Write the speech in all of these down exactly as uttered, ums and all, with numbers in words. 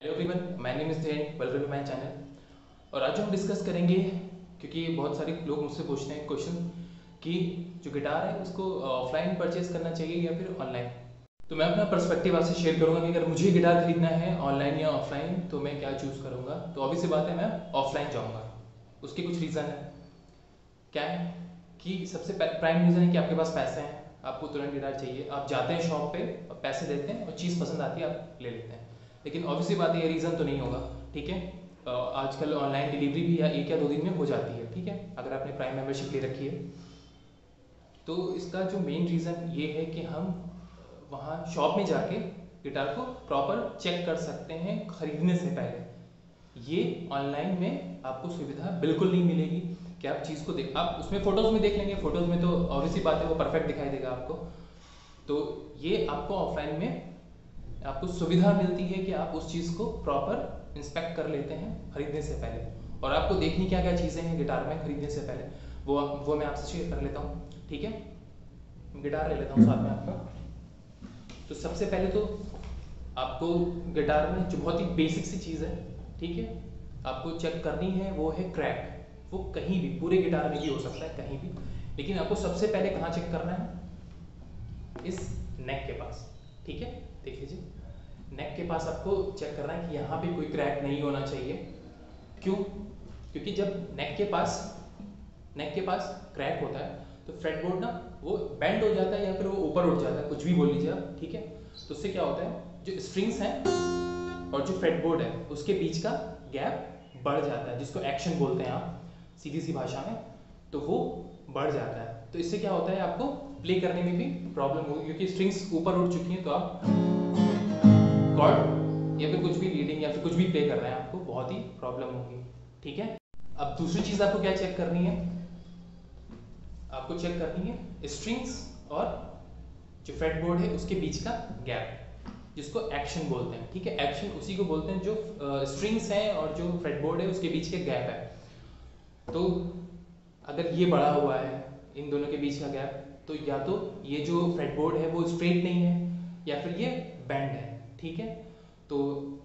Hello everyone, my name is Dhiren, welcome to my channel. और आज हम डिस्कस करेंगे, क्योंकि बहुत सारे लोग मुझसे पूछते हैं क्वेश्चन कि जो गिटार है उसको ऑफलाइन परचेज करना चाहिए या फिर ऑनलाइन। तो मैं अपना पर्सपेक्टिव आपसे शेयर करूंगा कि अगर मुझे गिटार खरीदना है ऑनलाइन या ऑफलाइन तो मैं क्या चूज़ करूंगा। तो ऑब्वियस सी बात है, मैं ऑफलाइन जाऊंगा। उसके कुछ रीज़न है। क्या है कि सबसे प्राइम रीज़न है कि आपके पास पैसे हैं, आपको तुरंत गिटार चाहिए, आप जाते हैं शॉप पे और पैसे देते हैं और चीज़ पसंद आती है, आप ले लेते हैं। लेकिन ऑब्वियसली बात है, ये रीज़न तो नहीं होगा। ठीक है, अ, आजकल ऑनलाइन डिलीवरी भी या एक या दो दिन में हो जाती है। ठीक है, अगर आपने प्राइम मेंबरशिप ले रखी है तो इसका जो मेन रीज़न ये है कि हम वहाँ शॉप में जाके गिटार को प्रॉपर चेक कर सकते हैं खरीदने से पहले। ये ऑनलाइन में आपको सुविधा बिल्कुल नहीं मिलेगी कि आप चीज़ को देख, आप उसमें फोटोज़ में देख लेंगे, फोटोज़ में तो ऑब्वियसली बात है वो परफेक्ट दिखाई देगा आपको। तो ये आपको ऑफलाइन में आपको सुविधा मिलती है कि आप उस चीज़ को प्रॉपर इंस्पेक्ट कर लेते हैं खरीदने से पहले। और आपको देखनी क्या क्या चीज़ें हैं गिटार में खरीदने से पहले, वो वो मैं आपसे शेयर कर लेता हूँ। ठीक है, गिटार ले लेता हूँ साथ में आपका। तो सबसे पहले तो आपको गिटार में जो बहुत ही बेसिक सी चीज़ है, ठीक है, आपको चेक करनी है वो है क्रैक। वो कहीं भी, पूरे गिटार में भी हो सकता है, कहीं भी। लेकिन आपको सबसे पहले कहाँ चेक करना है? इस नेक के पास। ठीक है, देख लीजिए, नेक के पास आपको चेक करना है कि यहाँ पे कोई क्रैक नहीं होना चाहिए। क्यों? क्योंकि जब नेक के पास नेक के पास क्रैक होता है तो फ्रेटबोर्ड ना वो बेंड हो जाता है या फिर वो ऊपर उठ जाता है, कुछ भी बोल लीजिए आप। ठीक है, तो उससे क्या होता है, जो स्ट्रिंग्स हैं और जो फ्रेटबोर्ड है उसके बीच का गैप बढ़ जाता है, जिसको एक्शन बोलते हैं आप सीधी सी भाषा में। तो वो बढ़ जाता है। तो इससे क्या होता है, आपको प्ले करने में भी प्रॉब्लम होगी, क्योंकि स्ट्रिंग्स ऊपर उठ चुकी हैं। तो आप कॉर्ड या फिर कुछ भी रीडिंग या फिर कुछ भी प्ले कर रहे हैं, आपको बहुत ही प्रॉब्लम होगी। ठीक है, अब दूसरी चीज़ आपको क्या चेक करनी है? आपको चेक करनी है स्ट्रिंग्स और जो फ्रेटबोर्ड है उसके बीच का गैप, जिसको एक्शन बोलते हैं। ठीक है, एक्शन उसी को बोलते हैं जो स्ट्रिंग्स हैं और जो फ्रेटबोर्ड है उसके बीच के गैप है। तो अगर ये बढ़ा हुआ है इन दोनों के बीच का गैप, तो या तो ये जो फ्रेटबोर्ड है वो स्ट्रेट नहीं है या फिर ये बेंड है। ठीक है, तो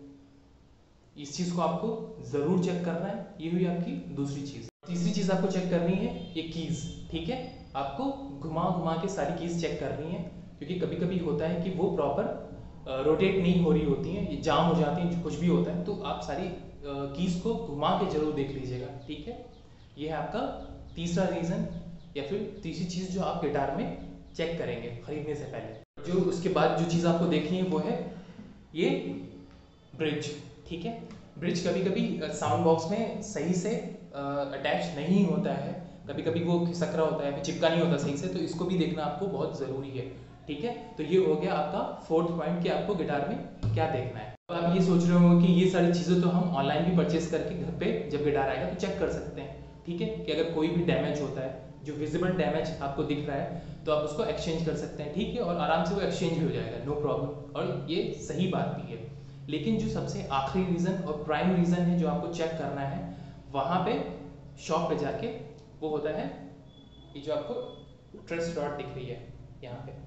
इस चीज़ को आपको ज़रूर चेक करना है। ये हुई आपकी दूसरी चीज़। तीसरी चीज़ आपको चेक करनी है ये कीज़। ठीक है, आपको घुमा घुमा के सारी कीज़ चेक करनी है, क्योंकि कभी कभी होता है कि वो प्रॉपर रोटेट नहीं हो रही होती हैं, ये जाम हो जाती हैं, कुछ भी होता है। तो आप सारी कीज़ को घुमा के जरूर देख लीजिएगा। ठीक है, ये है आपका तीसरा रीज़न या फिर तीसरी चीज़ जो आप गिटार में चेक करेंगे खरीदने से पहले। जो उसके बाद जो चीज़ आपको देखनी है वो है ये ब्रिज। ठीक है, ब्रिज कभी कभी साउंड बॉक्स में सही से अटैच नहीं होता है, कभी कभी वो खिसक रहा होता है, फिर चिपका नहीं होता सही से, तो इसको भी देखना आपको बहुत ज़रूरी है। ठीक है, तो ये हो गया आपका फोर्थ पॉइंट कि आपको गिटार में क्या देखना है। तो आप ये सोच रहे हो कि ये सारी चीज़ें तो हम ऑनलाइन भी परचेज करके घर पे जब गिटार आएगा तो चेक कर सकते हैं। ठीक है, कि अगर कोई भी डैमेज होता है, जो विजिबल डैमेज आपको दिख रहा है, तो आप उसको एक्सचेंज कर सकते हैं। ठीक है, और आराम से वो एक्सचेंज भी हो जाएगा, नो प्रॉब्लम, और ये सही बात भी है। लेकिन जो सबसे आखिरी रीज़न और प्राइम रीज़न है जो आपको चेक करना है, वहाँ पे शॉप पे जाके, वो होता है ये जो आपको ट्रेस रॉड दिख रही है यहाँ पे,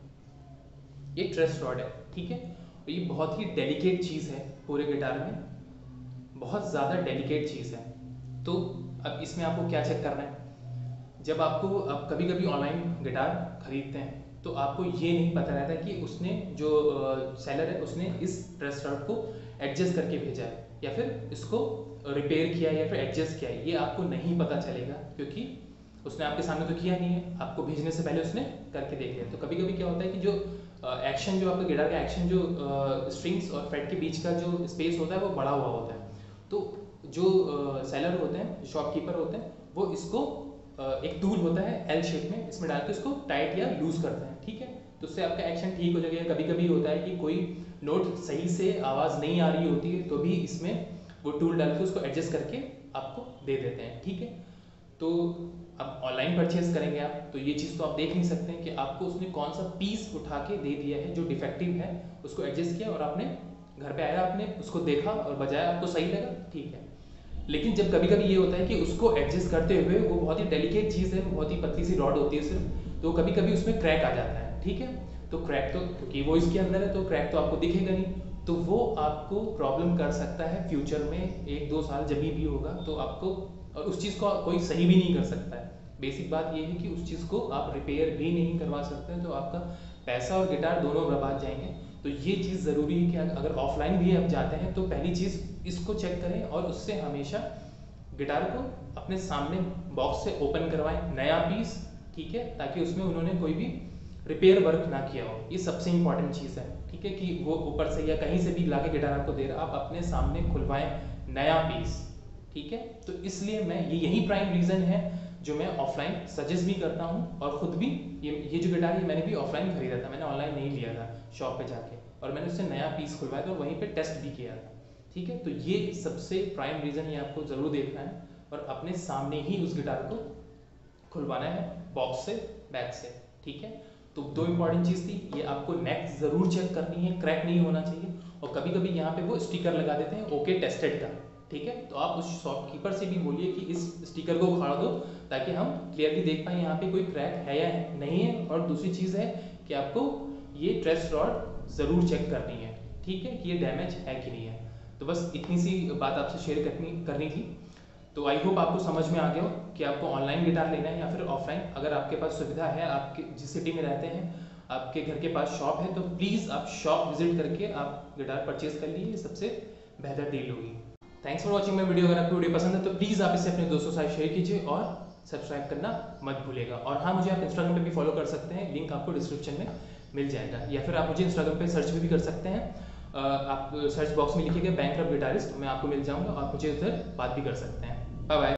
ये ट्रेस रॉड है। ठीक है, और ये बहुत ही डेलिकेट चीज़ है पूरे गिटार में, बहुत ज़्यादा डेलिकेट चीज़ है। तो अब इसमें आपको क्या चेक करना है? जब आपको, अब कभी कभी ऑनलाइन गिटार खरीदते हैं तो आपको ये नहीं पता रहता कि उसने जो सेलर है उसने इस ट्रेस रॉड को एडजस्ट करके भेजा है या फिर इसको रिपेयर किया या फिर एडजस्ट किया है, ये आपको नहीं पता चलेगा, क्योंकि उसने आपके सामने तो किया नहीं है, आपको भेजने से पहले उसने करके देख लिया। तो कभी कभी क्या होता है कि जो एक्शन, जो आपका गिटार का एक्शन, जो स्ट्रिंग्स और फ्रेट के बीच का जो स्पेस होता है वो बड़ा हुआ होता है। तो जो सेलर होते हैं, शॉपकीपर होते हैं, वो इसको एक टूल होता है एल शेप में, इसमें डाल के उसको टाइट या लूज करते हैं। ठीक है, तो उससे आपका एक्शन ठीक हो जाएगा। कभी कभी होता है कि कोई नोट सही से आवाज़ नहीं आ रही होती है, तो भी इसमें वो टूल डाल के उसको एडजस्ट करके आपको दे देते हैं। ठीक है, तो अब ऑनलाइन परचेज करेंगे आप, तो ये चीज़ तो आप देख नहीं सकते हैं कि आपको उसने कौन सा पीस उठा के दे दिया है जो डिफेक्टिव है, उसको एडजस्ट किया और आपने घर पे आया, आपने उसको देखा और बजाया, आपको सही लगा, ठीक है। लेकिन जब कभी कभी ये होता है कि उसको एडजस्ट करते हुए, वो बहुत ही डेलिकेट चीज़ है, बहुत ही पतली सी रॉड होती है सिर्फ, तो कभी कभी उसमें क्रैक आ जाता है। ठीक है, तो क्रैक तो, क्योंकि वो इसके अंदर है तो क्रैक तो आपको दिखेगा नहीं, तो वो आपको प्रॉब्लम कर सकता है फ्यूचर में, एक दो साल जब भी होगा तो आपको, और उस चीज़ को कोई सही भी नहीं कर सकता है। बेसिक बात ये है कि उस चीज़ को आप रिपेयर भी नहीं करवा सकते, तो आपका पैसा और गिटार दोनों बर्बाद जाएंगे। तो ये चीज़ ज़रूरी है कि अगर ऑफलाइन भी आप जाते हैं तो पहली चीज़ इसको चेक करें और उससे हमेशा गिटार को अपने सामने बॉक्स से ओपन करवाएं, नया पीस, ठीक है, ताकि उसमें उन्होंने कोई भी रिपेयर वर्क ना किया हो। ये सबसे इंपॉर्टेंट चीज़ है, ठीक है, कि वो ऊपर से या कहीं से भी लाके गिटार आपको दे रहा, आप अपने सामने खुलवाएं नया पीस, ठीक है। तो इसलिए मैं ये यही प्राइम रीज़न है जो मैं ऑफलाइन सजेस्ट भी करता हूँ, और ख़ुद भी ये ये जो गिटार है मैंने भी ऑफलाइन खरीदा था, मैंने ऑनलाइन नहीं लिया था शॉप पे जाके, और मैंने उससे नया पीस खुलवाया था और वहीं पे टेस्ट भी किया था, ठीक है। तो ये सबसे प्राइम रीज़न ये आपको ज़रूर देखना है, और अपने सामने ही उस गिटार को खुलवाना है बॉक्स से, बैक से, ठीक है। तो दो इंपॉर्टेंट चीज़ थी, ये आपको नेक ज़रूर चेक करनी है, क्रैक नहीं होना चाहिए, और कभी कभी यहाँ पे वो स्टिकर लगा देते हैं ओके टेस्टेड का, ठीक है। तो आप उस शॉपकीपर से भी बोलिए कि इस स्टिकर को उखाड़ दो, ताकि हम क्लियरली देख पाएँ यहाँ पे कोई क्रैक है या नहीं है। और दूसरी चीज़ है कि आपको ये ट्रेस रॉड ज़रूर चेक करनी है, ठीक है, कि ये डैमेज है कि नहीं है। तो बस इतनी सी बात आपसे शेयर करनी करनी थी। तो आई होप आपको समझ में आ गया हो कि आपको ऑनलाइन गिटार लेना है या फिर ऑफलाइन। अगर आपके पास सुविधा है, आपके जिस सिटी में रहते हैं आपके घर के पास शॉप है, तो प्लीज़ आप शॉप विजिट करके आप गिटार परचेज कर लीजिए, सबसे बेहतर डील होगी। Thanks for watching my video. अगर आपको वीडियो पसंद है तो प्लीज़ आप इसे अपने दोस्तों के साथ शेयर कीजिए और सब्सक्राइब करना मत भूलिएगा। और हाँ, मुझे आप इंस्टाग्राम पे भी फॉलो कर सकते हैं, लिंक आपको डिस्क्रिप्शन में मिल जाएगा, या फिर आप मुझे इंस्टाग्राम पे सर्च भी कर सकते हैं। आप सर्च बॉक्स में लिखिएगा बैंकक्रप्ट गिटारिस्ट, मैं आपको मिल जाऊँगा, आप मुझे उधर बात भी कर सकते हैं। Bye bye.